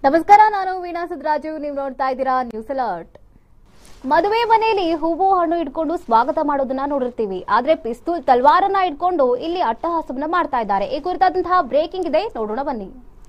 ನಮಸ್ಕಾರ, ನಾನು ವೀಣಾ ಸಿದ್ದರಾಜು. ನೀವು ನೋಡ್ತಾ ಇದ್ದೀರಾ ನ್ಯೂಸ್ ಅಲರ್ಟ್. ಮದುವೆ ಮನೆಯಲ್ಲಿ ಹೂವು ಹಣ್ಣು ಇಟ್ಕೊಂಡು ಸ್ವಾಗತ ಮಾಡೋದನ್ನ ನೋಡಿರ್ತೀವಿ. ಆದ್ರೆ ಪಿಸ್ತೂಲ್ ತಲ್ವಾರನ್ನ ಇಟ್ಕೊಂಡು ಇಲ್ಲಿ ಅಟ್ಟಹಾಸವನ್ನ ಮಾಡ್ತಾ ಇದ್ದಾರೆ. ಈ ಕುರಿತಾದಂತಹ ಬ್ರೇಕಿಂಗ್ ಇದೆ, ನೋಡೋಣ ಬನ್ನಿ.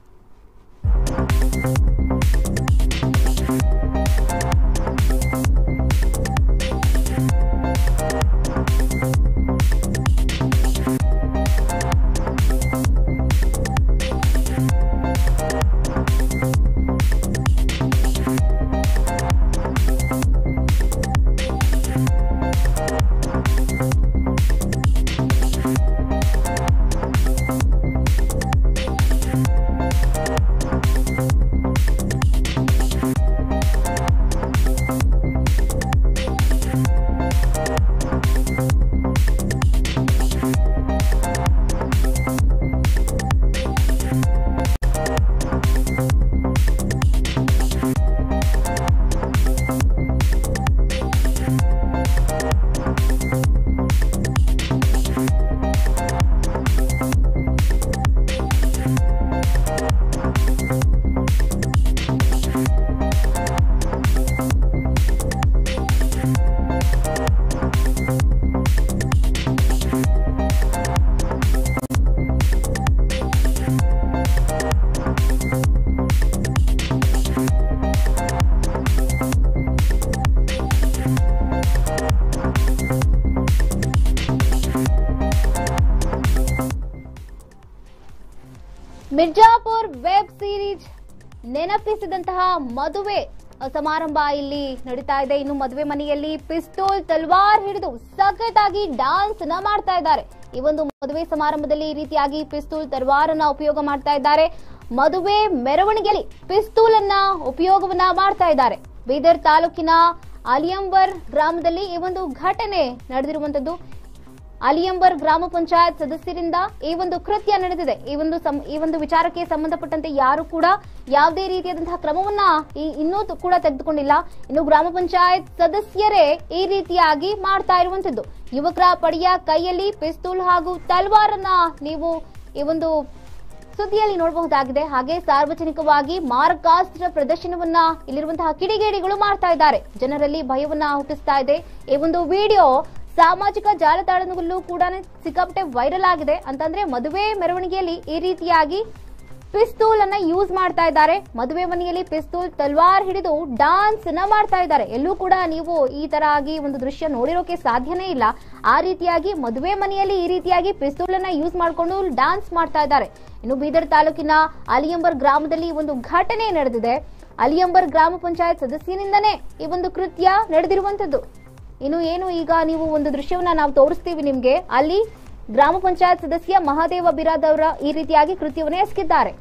ಮಿರ್ಜಾಪುರ್ ವೆಬ್ ಸೀರೀಸ್ ನೆನಪಿಸಿದಂತಹ ಮದುವೆ ಸಮಾರಂಭ ಇಲ್ಲಿ ನಡೀತಾ ಇದೆ. ಇನ್ನು ಮದುವೆ ಮನೆಯಲ್ಲಿ ಪಿಸ್ತೂಲ್ ತಲ್ವಾರ್ ಹಿಡಿದು ಸಖತ್ತಾಗಿ ಡಾನ್ಸ್ ನ ಮಾಡ್ತಾ ಇದ್ದಾರೆ. ಈ ಒಂದು ಮದುವೆ ಸಮಾರಂಭದಲ್ಲಿ ಈ ರೀತಿಯಾಗಿ ಪಿಸ್ತೂಲ್ ತಲ್ವಾರ್ ಅನ್ನ ಉಪಯೋಗ ಮಾಡ್ತಾ ಇದ್ದಾರೆ. ಮದುವೆ ಮೆರವಣಿಗೆಯಲ್ಲಿ ಪಿಸ್ತೂಲ್ ಅನ್ನ ಉಪಯೋಗವನ್ನ ಮಾಡ್ತಾ ಇದ್ದಾರೆ. ಬೀದರ್ ತಾಲೂಕಿನ ಅಲಿಯಂಬರ್ ಗ್ರಾಮದಲ್ಲಿ ಈ ಒಂದು ಘಟನೆ ನಡೆದಿರುವಂತದ್ದು. ಅಲಿಯಂಬರ್ ಗ್ರಾಮ ಪಂಚಾಯತ್ ಸದಸ್ಯರಿಂದ ಈ ಒಂದು ಕೃತ್ಯ ನಡೆದಿದೆ. ಈ ಒಂದು ವಿಚಾರಕ್ಕೆ ಸಂಬಂಧಪಟ್ಟಂತೆ ಯಾರು ಕೂಡ ಯಾವುದೇ ರೀತಿಯಾದಂತಹ ಕ್ರಮವನ್ನ ಇನ್ನೂ ಕೂಡ ತೆಗೆದುಕೊಂಡಿಲ್ಲ. ಇನ್ನು ಗ್ರಾಮ ಪಂಚಾಯತ್ ಸದಸ್ಯರೇ ಈ ರೀತಿಯಾಗಿ ಮಾಡ್ತಾ ಇರುವಂತದ್ದು. ಯುವಕರ ಪಡೆಯ ಕೈಯಲ್ಲಿ ಪಿಸ್ತೂಲ್ ಹಾಗೂ ತಲ್ವಾರನ್ನ ನೀವು ಈ ಒಂದು ಸುದ್ದಿಯಲ್ಲಿ ನೋಡಬಹುದಾಗಿದೆ. ಹಾಗೆ ಸಾರ್ವಜನಿಕವಾಗಿ ಮಾರಕಾಸ್ತ್ರ ಪ್ರದರ್ಶನವನ್ನ ಇಲ್ಲಿರುವಂತಹ ಕಿಡಿಗೇಡಿಗಳು ಮಾಡ್ತಾ ಇದ್ದಾರೆ. ಜನರಲ್ಲಿ ಭಯವನ್ನ ಹುಟ್ಟಿಸ್ತಾ ಇದೆ. ಈ ಒಂದು ವಿಡಿಯೋ ಸಾಮಾಜಿಕ ಜಾಲತಾಣದಲ್ಲೂ ಕೂಡ ಸಿಕ್ಕಾಪಟ್ಟೆ ವೈರಲ್ ಆಗಿದೆ. ಅಂತಂದ್ರೆ ಮದುವೆ ಮೆರವಣಿಗೆಯಲ್ಲಿ ಈ ರೀತಿಯಾಗಿ ಪಿಸ್ತೂಲ್ ಅನ್ನ ಯೂಸ್ ಮಾಡ್ತಾ ಇದ್ದಾರೆ. ಮದುವೆ ಮನೆಯಲ್ಲಿ ಪಿಸ್ತೂಲ್ ತಲ್ವಾರ್ ಹಿಡಿದು ಡಾನ್ಸ್ ನ ಮಾಡ್ತಾ ಇದ್ದಾರೆ. ಎಲ್ಲೂ ಕೂಡ ನೀವು ಈ ತರ ಆಗಿ ಒಂದು ದೃಶ್ಯ ನೋಡಿರೋಕೆ ಸಾಧ್ಯನೇ ಇಲ್ಲ. ಆ ರೀತಿಯಾಗಿ ಮದುವೆ ಮನೆಯಲ್ಲಿ ಈ ರೀತಿಯಾಗಿ ಪಿಸ್ತೂಲ್ ಅನ್ನ ಯೂಸ್ ಮಾಡಿಕೊಂಡು ಡಾನ್ಸ್ ಮಾಡ್ತಾ ಇದ್ದಾರೆ. ಇನ್ನು ಬೀದರ್ ತಾಲೂಕಿನ ಅಲಿಯಂಬರ್ ಗ್ರಾಮದಲ್ಲಿ ಒಂದು ಘಟನೆ ನಡೆದಿದೆ. ಅಲಿಯಂಬರ್ ಗ್ರಾಮ ಪಂಚಾಯತ್ ಸದಸ್ಯನಿಂದನೇ ಈ ಒಂದು ಕೃತ್ಯ ನಡೆದಿರುವಂತದ್ದು. ಇನ್ನು ಏನು ಈಗ ನೀವು ಒಂದು ದೃಶ್ಯವನ್ನ ನಾವು ತೋರಿಸ್ತೀವಿ ನಿಮ್ಗೆ. ಅಲ್ಲಿ ಗ್ರಾಮ ಪಂಚಾಯತ್ ಸದಸ್ಯ ಮಹಾದೇವ ಬಿರಾದ್ ಅವರ ಈ ರೀತಿಯಾಗಿ ಕೃತ್ಯವನ್ನು ಎಸಗಿದ್ದಾರೆ.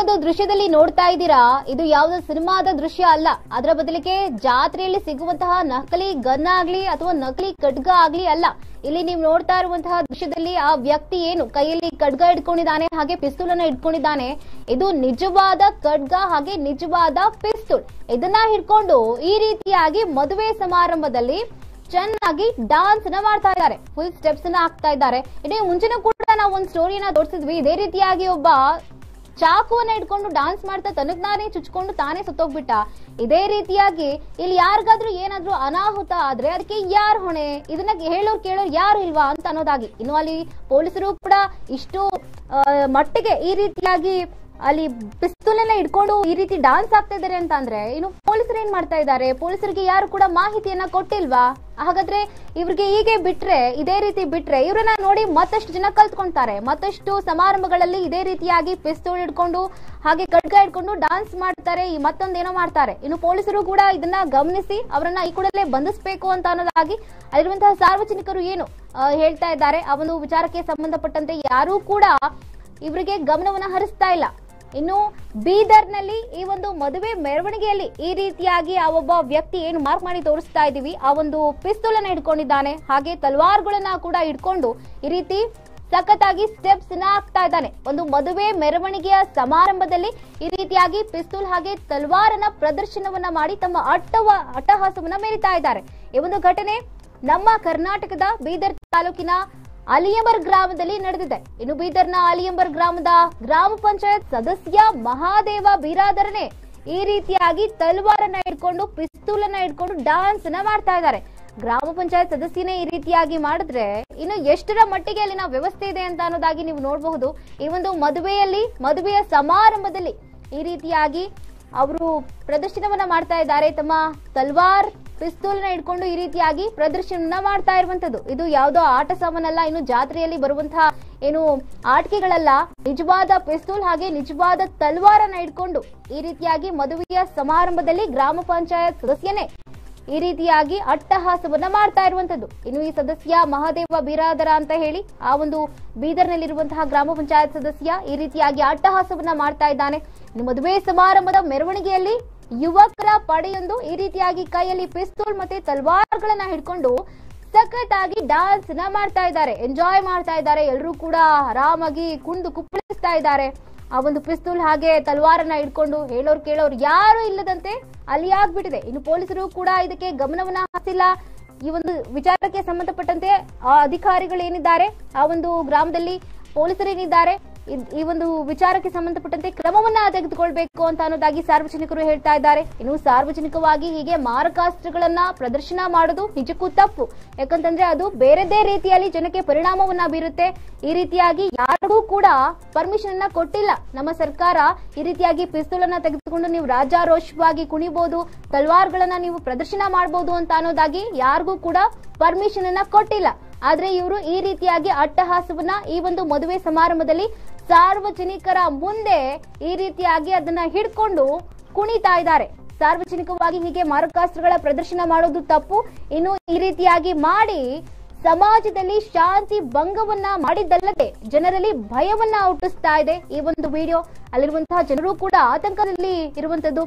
ಒಂದು ದೃಶ್ಯದಲ್ಲಿ ನೋಡ್ತಾ ಇದ್ದೀರಾ, ಇದು ಯಾವುದೋ ಸಿನಿಮಾದ ದೃಶ್ಯ ಅಲ್ಲ. ಅದರ ಬದಲಿಗೆ ಜಾತ್ರೆಯಲ್ಲಿ ಸಿಗುವಂತಹ ನಕಲಿ ಗನ್ ಆಗ್ಲಿ ಅಥವಾ ನಕಲಿ ಖಡ್ಗ ಆಗ್ಲಿ ಅಲ್ಲ. ಇಲ್ಲಿ ನೀವು ನೋಡ್ತಾ ಇರುವಂತಹ ದೃಶ್ಯದಲ್ಲಿ ಆ ವ್ಯಕ್ತಿ ಏನು ಕೈಯಲ್ಲಿ ಖಡ್ಗ ಇಟ್ಕೊಂಡಿದ್ದಾನೆ, ಹಾಗೆ ಪಿಸ್ತೂಲ್ ಅನ್ನ ಇಟ್ಕೊಂಡಿದ್ದಾನೆ. ಇದು ನಿಜವಾದ ಖಡ್ಗ ಹಾಗೆ ನಿಜವಾದ ಪಿಸ್ತೂಲ್. ಇದನ್ನ ಹಿಡ್ಕೊಂಡು ಈ ರೀತಿಯಾಗಿ ಮದುವೆ ಸಮಾರಂಭದಲ್ಲಿ ಚೆನ್ನಾಗಿ ಡಾನ್ಸ್ ನ ಮಾಡ್ತಾ ಇದ್ದಾರೆ, ಫುಲ್ ಸ್ಟೆಪ್ಸ್ ನ ಹಾಕ್ತಾ ಇದ್ದಾರೆ. ಇದೇ ಮುಂಚೆನೂ ಕೂಡ ನಾವು ಒಂದು ಸ್ಟೋರಿಯನ್ನ ತೋರಿಸಿದ್ವಿ. ಇದೇ ರೀತಿಯಾಗಿ ಒಬ್ಬ ಚಾಕುವನ್ನ ಇಟ್ಕೊಂಡು ಡಾನ್ಸ್ ಮಾಡ್ತಾ ತನಗ್ ನಾನೇ ಚುಚ್ಕೊಂಡು ತಾನೇ ಸತ್ತೋಗ್ಬಿಟ್ಟ. ಇದೇ ರೀತಿಯಾಗಿ ಇಲ್ಲಿ ಯಾರಿಗಾದ್ರೂ ಏನಾದ್ರೂ ಅನಾಹುತ ಆದ್ರೆ ಅದಕ್ಕೆ ಯಾರು ಹೊಣೆ, ಇದನ್ನ ಹೇಳೋರು ಕೇಳೋರು ಯಾರು ಇಲ್ವಾ ಅಂತ ಅನ್ನೋದಾಗಿ. ಇನ್ನು ಅಲ್ಲಿ ಪೊಲೀಸರು ಕೂಡ ಇಷ್ಟು ಮಟ್ಟಿಗೆ ಈ ರೀತಿಯಾಗಿ ಅಲ್ಲಿ ಪಿಸ್ತೂಲನ್ನ ಇಟ್ಕೊಂಡು ಈ ರೀತಿ ಡಾನ್ಸ್ ಆಗ್ತಾ ಇದಾರೆ ಅಂತ ಅಂದ್ರೆ ಇನ್ನು ಪೊಲೀಸರು ಏನ್ ಮಾಡ್ತಾ ಇದ್ದಾರೆ? ಪೊಲೀಸರಿಗೆ ಯಾರು ಕೂಡ ಮಾಹಿತಿಯನ್ನ ಕೊಟ್ಟಿಲ್ವಾ? ಹಾಗಾದ್ರೆ ಇವ್ರಿಗೆ ಹೀಗೆ ಬಿಟ್ರೆ, ಇದೇ ರೀತಿ ಬಿಟ್ರೆ ಇವ್ರನ್ನ ನೋಡಿ ಮತ್ತಷ್ಟು ಜನ ಕಲ್ತ್ಕೊಂತಾರೆ. ಮತ್ತಷ್ಟು ಸಮಾರಂಭಗಳಲ್ಲಿ ಇದೇ ರೀತಿಯಾಗಿ ಪಿಸ್ತೂಲ್ ಇಟ್ಕೊಂಡು ಹಾಗೆ ಖಡ್ಗ ಇಟ್ಕೊಂಡು ಡಾನ್ಸ್ ಮಾಡ್ತಾರೆ, ಮತ್ತೊಂದೇನೋ ಮಾಡ್ತಾರೆ. ಇನ್ನು ಪೊಲೀಸರು ಕೂಡ ಇದನ್ನ ಗಮನಿಸಿ ಅವರನ್ನ ಈ ಕೂಡಲೇ ಬಂಧಿಸಬೇಕು ಅಂತ ಅನ್ನೋದಾಗಿ ಅಲ್ಲಿರುವಂತಹ ಸಾರ್ವಜನಿಕರು ಏನು ಹೇಳ್ತಾ ಇದ್ದಾರೆ. ಆ ಒಂದು ವಿಚಾರಕ್ಕೆ ಸಂಬಂಧಪಟ್ಟಂತೆ ಯಾರೂ ಕೂಡ ಇವರಿಗೆ ಗಮನವನ್ನ ಹರಿಸ್ತಾ ಇಲ್ಲ. ಇನ್ನು ಬೀದರ್ನಲ್ಲಿ ಈ ಒಂದು ಮದುವೆ ಮೆರವಣಿಗೆಯಲ್ಲಿ ಈ ರೀತಿಯಾಗಿ ಆ ಒಬ್ಬ ವ್ಯಕ್ತಿ ಏನು ಮಾರ್ಕ್ ಮಾಡಿ ತೋರಿಸ್ತಾ ಇದೀವಿ, ಆ ಒಂದು ಪಿಸ್ತೂಲ್ ಅನ್ನ ಇಟ್ಕೊಂಡಿದ್ದಾನೆ, ಹಾಗೆ ತಲ್ವಾರ್ಗಳನ್ನ ಕೂಡ ಇಟ್ಕೊಂಡು ಈ ರೀತಿ ಸಖತ್ತಾಗಿ ಸ್ಟೆಪ್ಸ್ ನ ಹಾಕ್ತಾ ಇದ್ದಾನೆ. ಒಂದು ಮದುವೆ ಮೆರವಣಿಗೆಯ ಸಮಾರಂಭದಲ್ಲಿ ಈ ರೀತಿಯಾಗಿ ಪಿಸ್ತೂಲ್ ಹಾಗೆ ತಲ್ವಾರನ ಪ್ರದರ್ಶನವನ್ನ ಮಾಡಿ ತಮ್ಮ ಅಟ್ಟಹಾಸವನ್ನ ಮೆರಿತಾ ಇದ್ದಾರೆ. ಈ ಒಂದು ಘಟನೆ ನಮ್ಮ ಕರ್ನಾಟಕದ ಬೀದರ್ ತಾಲೂಕಿನ ಅಲಿಯಂಬರ್ ಗ್ರಾಮದಲ್ಲಿ ನಡೆದಿದೆ. ಇನ್ನು ಬೀದರ್ನ ಅಲಿಯಂಬರ್ ಗ್ರಾಮದ ಗ್ರಾಮ ಪಂಚಾಯತ್ ಸದಸ್ಯ ಮಹಾದೇವ ಬಿರಾದರನೆ ಈ ರೀತಿಯಾಗಿ ತಲ್ವಾರನ್ನ ಇಟ್ಕೊಂಡು ಪಿಸ್ತೂಲ್ ಅನ್ನ ಇಟ್ಕೊಂಡು ಡಾನ್ಸ್ ನ ಮಾಡ್ತಾ ಇದ್ದಾರೆ. ಗ್ರಾಮ ಪಂಚಾಯತ್ ಸದಸ್ಯನೇ ಈ ರೀತಿಯಾಗಿ ಮಾಡಿದ್ರೆ ಇನ್ನು ಎಷ್ಟರ ಮಟ್ಟಿಗೆ ಅಲ್ಲಿನ ವ್ಯವಸ್ಥೆ ಇದೆ ಅಂತ ಅನ್ನೋದಾಗಿ ನೀವು ನೋಡಬಹುದು. ಈ ಒಂದು ಮದುವೆಯ ಸಮಾರಂಭದಲ್ಲಿ ಈ ರೀತಿಯಾಗಿ ಅವರು ಪ್ರದರ್ಶನವನ್ನ ಮಾಡ್ತಾ ಇದ್ದಾರೆ. ತಮ್ಮ ತಲ್ವಾರ್ ಪಿಸ್ತೂಲ್ ನ ಇಟ್ಕೊಂಡು ಈ ರೀತಿಯಾಗಿ ಪ್ರದರ್ಶನ ಮಾಡ್ತಾ ಇರುವಂತದ್ದು. ಇದು ಯಾವುದೋ ಆಟ ಸಾಮಾನಲ್ಲ, ಇನ್ನು ಜಾತ್ರೆಯಲ್ಲಿ ಬರುವಂತಹ ಏನು ಆಟಿಕೆಗಳಲ್ಲ, ನಿಜವಾದ ಪಿಸ್ತೂಲ್ ಹಾಗೆ ನಿಜವಾದ ತಲ್ವಾರನ್ನ ಇಟ್ಕೊಂಡು ಈ ರೀತಿಯಾಗಿ ಮದುವೆಯ ಸಮಾರಂಭದಲ್ಲಿ ಗ್ರಾಮ ಪಂಚಾಯತ್ ಸದಸ್ಯನೇ ಈ ರೀತಿಯಾಗಿ ಅಟ್ಟಹಾಸವನ್ನ ಮಾಡ್ತಾ ಇರುವಂತದ್ದು. ಇನ್ನು ಈ ಸದಸ್ಯ ಮಹಾದೇವ ಬಿರಾದರ ಅಂತ ಹೇಳಿ ಆ ಒಂದು ಬೀದರ್ನಲ್ಲಿರುವಂತಹ ಗ್ರಾಮ ಪಂಚಾಯತ್ ಸದಸ್ಯ ಈ ರೀತಿಯಾಗಿ ಅಟ್ಟಹಾಸವನ್ನ ಮಾಡ್ತಾ ಇದ್ದಾನೆ. ಇನ್ನು ಮದುವೆ ಸಮಾರಂಭದ ಮೆರವಣಿಗೆಯಲ್ಲಿ ಯುವಕರ ಪಡೆಯೊಂದು ಈ ರೀತಿಯಾಗಿ ಕೈಯಲ್ಲಿ ಪಿಸ್ತೂಲ್ ಮತ್ತೆ ತಲ್ವಾರ್ಗಳನ್ನ ಹಿಡ್ಕೊಂಡು ಸಖತ್ತಾಗಿ ಡಾನ್ಸ್ ನ ಮಾಡ್ತಾ ಇದ್ದಾರೆ, ಎಂಜಾಯ್ ಮಾಡ್ತಾ ಇದ್ದಾರೆ. ಎಲ್ಲರೂ ಕೂಡ ಆರಾಮಾಗಿ ಕುಣಿದು ಕುಪ್ಪಳಿಸ್ತಾ ಇದ್ದಾರೆ. ಆ ಒಂದು ಪಿಸ್ತೂಲ್ ಹಾಗೆ ತಲ್ವಾರನ್ನ ಇಟ್ಕೊಂಡು ಹೇಳೋರು ಕೇಳೋರು ಯಾರು ಇಲ್ಲದಂತೆ ಅಲ್ಲಿ ಆಗ್ಬಿಟ್ಟಿದೆ. ಇನ್ನು ಪೊಲೀಸರು ಕೂಡ ಇದಕ್ಕೆ ಗಮನವನ್ನ ಹರಿಸಿಲ್ಲ. ಈ ಒಂದು ವಿಚಾರಕ್ಕೆ ಸಂಬಂಧಪಟ್ಟಂತೆ ಆ ಅಧಿಕಾರಿಗಳು ಏನಿದ್ದಾರೆ, ಆ ಒಂದು ಗ್ರಾಮದಲ್ಲಿ ಪೊಲೀಸರು ಏನಿದ್ದಾರೆ, ಈ ಒಂದು ವಿಚಾರಕ್ಕೆ ಸಂಬಂಧಪಟ್ಟಂತೆ ಕ್ರಮವನ್ನ ತೆಗೆದುಕೊಳ್ಬೇಕು ಅಂತ ಅನ್ನೋದಾಗಿ ಸಾರ್ವಜನಿಕರು ಹೇಳ್ತಾ ಇದ್ದಾರೆ. ಇನ್ನು ಸಾರ್ವಜನಿಕವಾಗಿ ಹೀಗೆ ಮಾರಕಾಸ್ತ್ರಗಳನ್ನ ಪ್ರದರ್ಶನ ಮಾಡೋದು ನಿಜಕ್ಕೂ ತಪ್ಪು. ಯಾಕಂತಂದ್ರೆ ಅದು ಬೇರೆದೇ ರೀತಿಯಲ್ಲಿ ಜನಕ್ಕೆ ಪರಿಣಾಮವನ್ನ ಬೀರುತ್ತೆ. ಈ ರೀತಿಯಾಗಿ ಯಾರಿಗೂ ಕೂಡ ಪರ್ಮಿಷನ್ ಅನ್ನ ಕೊಟ್ಟಿಲ್ಲ ನಮ್ಮ ಸರ್ಕಾರ. ಈ ರೀತಿಯಾಗಿ ಪಿಸ್ತೂಲ್ ಅನ್ನ ತೆಗೆದುಕೊಂಡು ನೀವು ರಾಜಾರೋಷವಾಗಿ ಕುಣಿಬಹುದು, ತಲ್ವಾರ್ಗಳನ್ನ ನೀವು ಪ್ರದರ್ಶನ ಮಾಡಬಹುದು ಅಂತ ಅನ್ನೋದಾಗಿ ಯಾರಿಗೂ ಕೂಡ ಪರ್ಮಿಷನ್ ಅನ್ನ ಕೊಟ್ಟಿಲ್ಲ. ಆದ್ರೆ ಇವರು ಈ ರೀತಿಯಾಗಿ ಅಟ್ಟಹಾಸವನ್ನ ಈ ಒಂದು ಮದುವೆ ಸಮಾರಂಭದಲ್ಲಿ ಸಾರ್ವಜನಿಕರ ಮುಂದೆ ಈ ರೀತಿಯಾಗಿ ಅದನ್ನ ಹಿಡ್ಕೊಂಡು ಕುಣಿತಾ ಇದ್ದಾರೆ. ಸಾರ್ವಜನಿಕವಾಗಿ ಹೀಗೆ ಮಾರಕಾಸ್ತ್ರಗಳ ಪ್ರದರ್ಶನ ಮಾಡೋದು ತಪ್ಪು. ಇನ್ನು ಈ ರೀತಿಯಾಗಿ ಮಾಡಿ ಸಮಾಜದಲ್ಲಿ ಶಾಂತಿ ಭಂಗವನ್ನ ಮಾಡಿದ್ದಲ್ಲದೆ ಜನರಲ್ಲಿ ಭಯವನ್ನ ಹುಟ್ಟಿಸ್ತಾ ಇದೆ ಈ ಒಂದು ವಿಡಿಯೋ. ಅಲ್ಲಿರುವಂತಹ ಜನರು ಕೂಡ ಆತಂಕದಲ್ಲಿ ಇರುವಂತದ್ದು.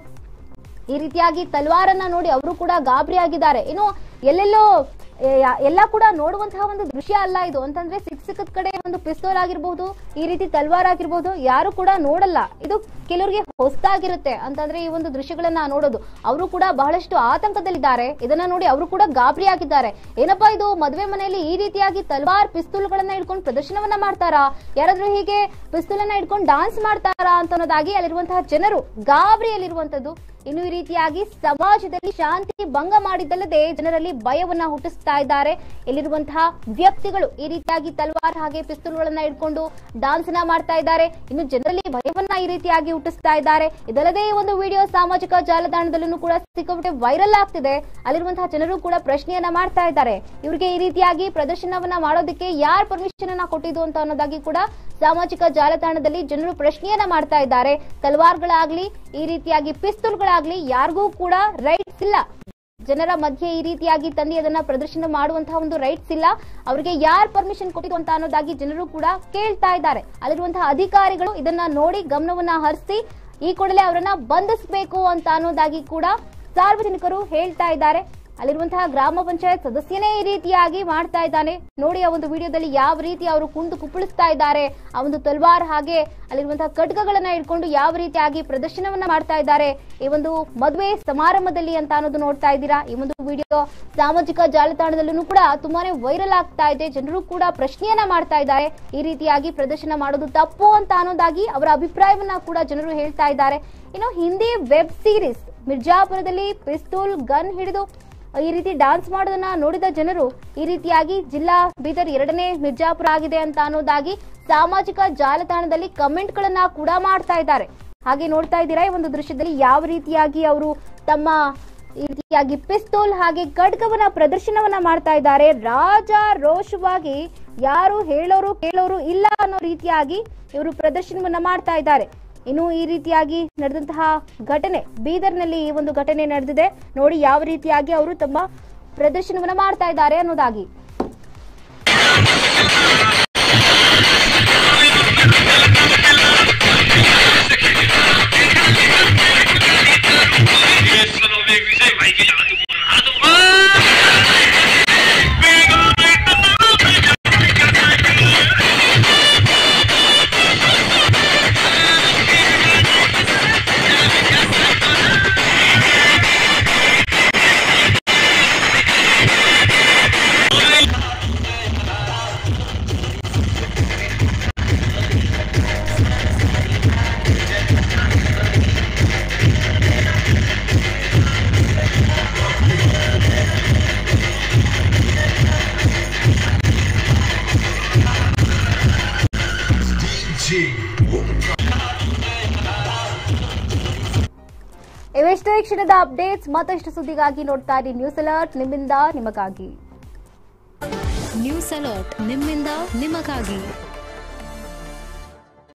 ಈ ರೀತಿಯಾಗಿ ತಲ್ವಾರನ್ನ ನೋಡಿ ಅವರು ಕೂಡ ಗಾಬರಿ ಆಗಿದ್ದಾರೆ. ಇನ್ನು ಎಲ್ಲೆಲ್ಲೋ ಎಲ್ಲ ಕೂಡ ನೋಡುವಂತಹ ಒಂದು ದೃಶ್ಯ ಅಲ್ಲ ಇದು. ಅಂತಂದ್ರೆ ಸಿಕ್ಕದ ಕಡೆ ಒಂದು ಪಿಸ್ತೂಲ್ ಆಗಿರ್ಬಹುದು, ಈ ರೀತಿ ತಲ್ವಾರ್ ಆಗಿರ್ಬಹುದು, ಯಾರು ಕೂಡ ನೋಡಲ್ಲ. ಇದು ಕೆಲವರಿಗೆ ಹೊಸದಾಗಿರುತ್ತೆ ಅಂತಂದ್ರೆ ಈ ಒಂದು ದೃಶ್ಯಗಳನ್ನ ನೋಡೋದು. ಅವರು ಕೂಡ ಬಹಳಷ್ಟು ಆತಂಕದಲ್ಲಿದ್ದಾರೆ. ಇದನ್ನ ನೋಡಿ ಅವರು ಕೂಡ ಗಾಬರಿ ಆಗಿದ್ದಾರೆ. ಏನಪ್ಪಾ ಇದು ಮದುವೆ ಮನೆಯಲ್ಲಿ ಈ ರೀತಿಯಾಗಿ ತಲ್ವಾರ್ ಪಿಸ್ತೂಲ್ಗಳನ್ನ ಇಟ್ಕೊಂಡು ಪ್ರದರ್ಶನವನ್ನ ಮಾಡ್ತಾರಾ, ಯಾರಾದ್ರೂ ಹೀಗೆ ಪಿಸ್ತೂಲ್ ಅನ್ನ ಇಟ್ಕೊಂಡು ಡಾನ್ಸ್ ಮಾಡ್ತಾರಾ ಅಂತ ಅನ್ನೋದಾಗಿ ಅಲ್ಲಿರುವಂತಹ ಜನರು ಗಾಬರಿಯಲ್ಲಿರುವಂತದ್ದು. ಇನ್ನು ಈ ರೀತಿಯಾಗಿ ಸಮಾಜದಲ್ಲಿ ಶಾಂತಿ ಭಂಗ ಮಾಡಿದ್ದಲ್ಲದೆ ಜನರಲ್ಲಿ ಭಯವನ್ನ ಹುಟ್ಟಿಸ್ತಾ ಇದ್ದಾರೆ ಇಲ್ಲಿರುವಂತಹ ವ್ಯಕ್ತಿಗಳು. ಈ ರೀತಿಯಾಗಿ ತಲ್ವಾರ್ ಹಾಗೆ ಪಿಸ್ತೂಲ್ಗಳನ್ನ ಇಟ್ಕೊಂಡು ಡಾನ್ಸ್ ನ ಮಾಡ್ತಾ ಇದ್ದಾರೆ. ಇನ್ನು ಜನರಲ್ಲಿ ಭಯವನ್ನ ಈ ರೀತಿಯಾಗಿ ಹುಟ್ಟಿಸ್ತಾ ಇದ್ದಾರೆ. ಇದಲ್ಲದೆ ಈ ಒಂದು ವಿಡಿಯೋ ಸಾಮಾಜಿಕ ಜಾಲತಾಣದಲ್ಲೂ ಕೂಡ ಸಿಕ್ಕಾಪಟ್ಟೆ ವೈರಲ್ ಆಗ್ತಿದೆ. ಅಲ್ಲಿರುವಂತಹ ಜನರು ಕೂಡ ಪ್ರಶ್ನೆಯನ್ನ ಮಾಡ್ತಾ ಇದ್ದಾರೆ, ಇವರಿಗೆ ಈ ರೀತಿಯಾಗಿ ಪ್ರದರ್ಶನವನ್ನ ಮಾಡೋದಕ್ಕೆ ಯಾರು ಪರ್ಮಿಷನ್ ಅನ್ನ ಕೊಟ್ಟಿದ್ದು ಅಂತ ಅನ್ನೋದಾಗಿ ಕೂಡ ಸಾಮಾಜಿಕ ಜಾಲತಾಣದಲ್ಲಿ ಜನರು ಪ್ರಶ್ನೆಯನ್ನ ಮಾಡ್ತಾ ಇದ್ದಾರೆ. ತಲ್ವಾರ್ಗಳಾಗ್ಲಿ ಈ ರೀತಿಯಾಗಿ ಪಿಸ್ತೂಲ್ಗಳಾಗ್ಲಿ ಯಾರಿಗೂ ಕೂಡ ರೈಟ್ಸ್ ಇಲ್ಲ. ಜನರ ಮಧ್ಯೆ ಈ ರೀತಿಯಾಗಿ ತಂದು ಅದನ್ನ ಪ್ರದರ್ಶನ ಮಾಡುವಂತಹ ಒಂದು ರೈಟ್ಸ್ ಇಲ್ಲ. ಅವರಿಗೆ ಯಾರು ಪರ್ಮಿಷನ್ ಕೊಟ್ಟಿದ್ದು ಅಂತ ಅನ್ನೋದಾಗಿ ಜನರು ಕೂಡ ಕೇಳ್ತಾ ಇದ್ದಾರೆ. ಅಲ್ಲಿರುವಂತಹ ಅಧಿಕಾರಿಗಳು ಇದನ್ನ ನೋಡಿ ಗಮನವನ್ನ ಹರಿಸಿ ಈ ಕೂಡಲೇ ಅವರನ್ನ ಬಂಧಿಸಬೇಕು ಅಂತ ಅನ್ನೋದಾಗಿ ಕೂಡ ಸಾರ್ವಜನಿಕರು ಹೇಳ್ತಾ ಇದ್ದಾರೆ. ಅಲ್ಲಿರುವಂತಹ ಗ್ರಾಮ ಪಂಚಾಯತ್ ಸದಸ್ಯನೇ ಈ ರೀತಿಯಾಗಿ ಮಾಡ್ತಾ ಇದ್ದಾನೆ. ನೋಡಿ ಆ ಒಂದು ವಿಡಿಯೋದಲ್ಲಿ ಯಾವ ರೀತಿ ಅವರು ಕುಂದು ಕುಪ್ಪಳಿಸ್ತಾ ಇದ್ದಾರೆ. ಆ ಒಂದು ತಲ್ವಾರ್ ಹಾಗೆ ಅಲ್ಲಿರುವಂತಹ ಖಡ್ಗಗಳನ್ನ ಇಟ್ಕೊಂಡು ಯಾವ ರೀತಿಯಾಗಿ ಪ್ರದರ್ಶನವನ್ನ ಮಾಡ್ತಾ ಇದ್ದಾರೆ ಈ ಒಂದು ಮದುವೆ ಸಮಾರಂಭದಲ್ಲಿ ಅಂತ ಅನ್ನೋದು ನೋಡ್ತಾ ಇದ್ದೀರಾ. ಈ ಒಂದು ವಿಡಿಯೋ ಸಾಮಾಜಿಕ ಜಾಲತಾಣದಲ್ಲೂ ಕೂಡ ತುಂಬಾನೇ ವೈರಲ್ ಆಗ್ತಾ ಇದೆ. ಜನರು ಕೂಡ ಪ್ರಶ್ನೆಯನ್ನ ಮಾಡ್ತಾ ಇದ್ದಾರೆ. ಈ ರೀತಿಯಾಗಿ ಪ್ರದರ್ಶನ ಮಾಡೋದು ತಪ್ಪು ಅಂತ ಅನ್ನೋದಾಗಿ ಅವರ ಅಭಿಪ್ರಾಯವನ್ನ ಕೂಡ ಜನರು ಹೇಳ್ತಾ ಇದ್ದಾರೆ. ಇನ್ನು ಹಿಂದಿ ವೆಬ್ ಸೀರೀಸ್ ಮಿರ್ಜಾಪುರದಲ್ಲಿ ಪಿಸ್ತೂಲ್ ಗನ್ ಹಿಡಿದು ಈ ರೀತಿ ಡಾನ್ಸ್ ಮಾಡೋದನ್ನ ನೋಡಿದ ಜನರು ಈ ರೀತಿಯಾಗಿ ಜಿಲ್ಲಾ ಬೀದರ್ 2ನೇ ಮಿರ್ಜಾಪುರ ಆಗಿದೆ ಅಂತ ಅನ್ನೋದಾಗಿ ಸಾಮಾಜಿಕ ಜಾಲತಾಣದಲ್ಲಿ ಕಮೆಂಟ್ ಗಳನ್ನ ಕೂಡ ಮಾಡ್ತಾ ಇದ್ದಾರೆ. ಹಾಗೆ ನೋಡ್ತಾ ಇದ್ದೀರಾ ಈ ಒಂದು ದೃಶ್ಯದಲ್ಲಿ ಯಾವ ರೀತಿಯಾಗಿ ಅವರು ತಮ್ಮ ಈ ರೀತಿಯಾಗಿ ಪಿಸ್ತೂಲ್ ಹಾಗೆ ಖಡ್ಗವನ್ನ ಪ್ರದರ್ಶನವನ್ನ ಮಾಡ್ತಾ ಇದ್ದಾರೆ. ರಾಜಾರೋಷವಾಗಿ ಯಾರು ಹೇಳೋರು ಕೇಳೋರು ಇಲ್ಲ ಅನ್ನೋ ರೀತಿಯಾಗಿ ಇವರು ಪ್ರದರ್ಶನವನ್ನ ಮಾಡ್ತಾ ಇದ್ದಾರೆ. ಇನ್ನು ಈ ರೀತಿಯಾಗಿ ನಡೆದಂತಹ ಘಟನೆ ಬೀದರ್ನಲ್ಲಿ ಈ ಒಂದು ಘಟನೆ ನಡೆದಿದೆ. ನೋಡಿ ಯಾವ ರೀತಿಯಾಗಿ ಅವರು ತಮ್ಮ ಪ್ರದರ್ಶನವನ್ನ ಮಾಡ್ತಾ ಇದ್ದಾರೆ ಅನ್ನೋದಾಗಿ. ಇವೆಷ್ಟೇ ಕ್ಷಣದ ಅಪ್ಡೇಟ್ಸ್. ಮತ್ತಷ್ಟು ಸುದ್ದಿಗಾಗಿ ನೋಡ್ತಾ ಇರಿ ನ್ಯೂಸ್ ಅಲರ್ಟ್, ನಿಮ್ಮಿಂದ ನಿಮಗಾಗಿ. ನ್ಯೂಸ್ ಅಲರ್ಟ್, ನಿಮ್ಮಿಂದ ನಿಮಗಾಗಿ.